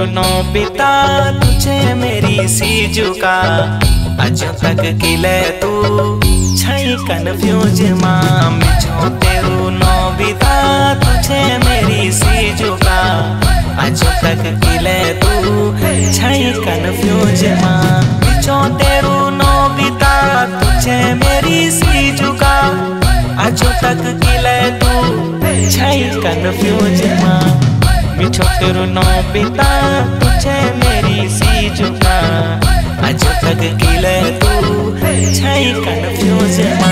Nobita तुझे मेरी सीजुका अजो तक किले तू छई कन्फ्यूज मां मिछो तेरू नोबिता तुझे मेरी सीजुका अजो तक किले तू छई कन्फ्यूज मां मिछो तेरू नोबिता तुझे मेरी सीजुका अजो तक किले तू छई कन्फ्यूज मां मिछो तेरू नोबिता तुझे मेरी सीजुका अजो तक किले तू छई कन्फ्यूज मां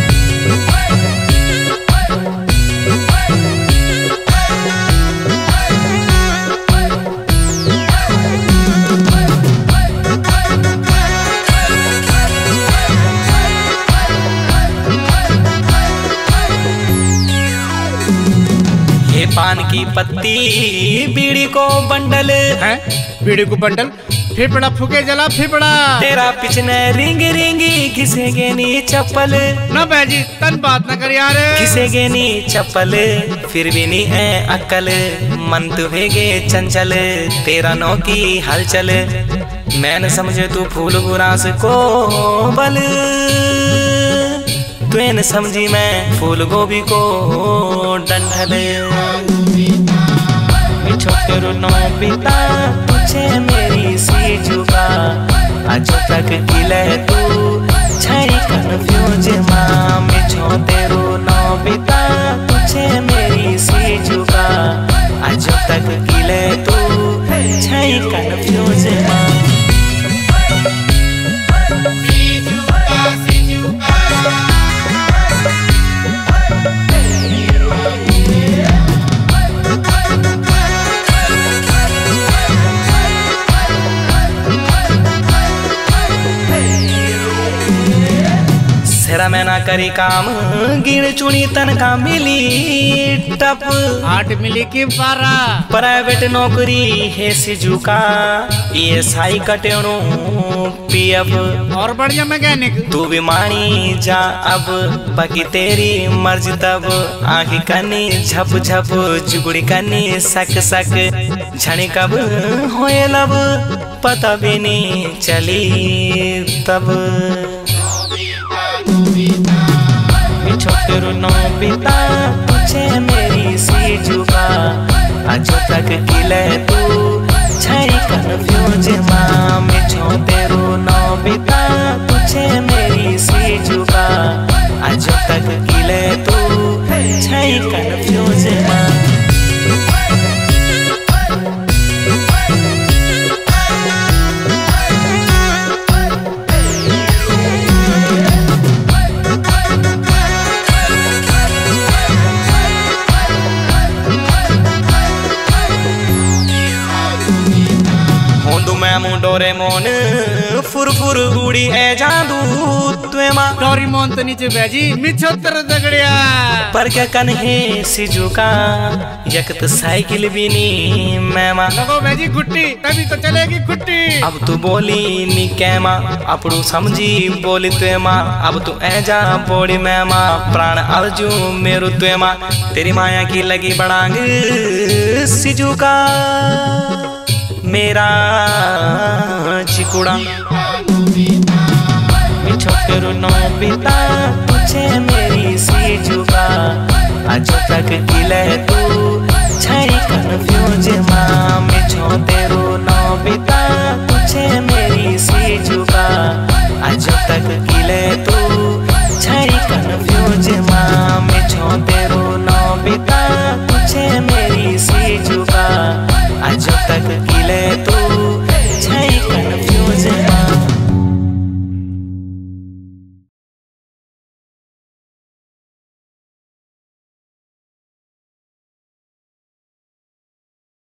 पान की पत्ती बीड़ी को बंडल है, बीड़ी को बंडल फिर बड़ा फुके जला फिर बड़ा तेरा पिछने रिंग रिंगी घिसेगे नी चप्पल ना बैजी तन बात ना कर यार घिसेगे नी चप्पल फिर भी नहीं है अक्ल मन तुहेगे चंचल तेरा नो की हलचल मैं न समझे तू फूल गुरास को बल तू न समझी मैं फूल गोभी को डंठल मिछो तेरू नोबिता तुझे मेरी सीजुका अजो तक किले तू छई कन्फ्यूज मां मिछो तेरू नोबिता तुझे मेरी सीजुका अजो तक किले तू छई कन्फ्यूज मां सेरा मैं ना करी काम गिण चुनी तनखा मिली टप 8 मिली की 12 प्राइवेट नौकरी है सिजुका ये साई कटेणु पीएफ और बढ़िया मैकेनिक तू भी मानी जा अब बाकी तेरी मर्जी तब आँखी कनी झप झप जुगड़ी कनी सक सक झणी कब होए लब पता भी नहीं चली तब मिछो तेरू नोबिता तुझे मेरी सीजुका अजो तक किले तू छई कन्फ्यूज मां मिछो तेरू नोबिता तुझे मेरी सीजुका अजो तक किले तू छई कन्फ्यूज मां डोरेमोन फुर फुर उड़ी ए जादू तुए मां डोरेमोन तो नीचे बैजी मिछो तेरे दगड़िया पर क्या कन है सिजुका यकत साइकिल भी नी मैं मां लगो बैजी गुट्टी तभी तो चलेगी गुट्टी अब तू बोली नी कैमा अपड़ू समझी बोली तुए मां अब तू ए जा बोड़ी मैं मां प्राण अर्जू मेरू तुए मां तेरी माया की लगी बड़ांग सिजुका मेरा चिकुड़ा मिछो तेरू नोबिता तुझे मेरी सीजुका अजो तक किले तू छई कन्फ्यूज मां मिछो तेरू नोबिता तुझे मेरी सीजुका अजो तक किले तू छई कन्फ्यूज मां मिछो तेरू नोबिता तुझे मेरी सीजुका अजो तक किले तू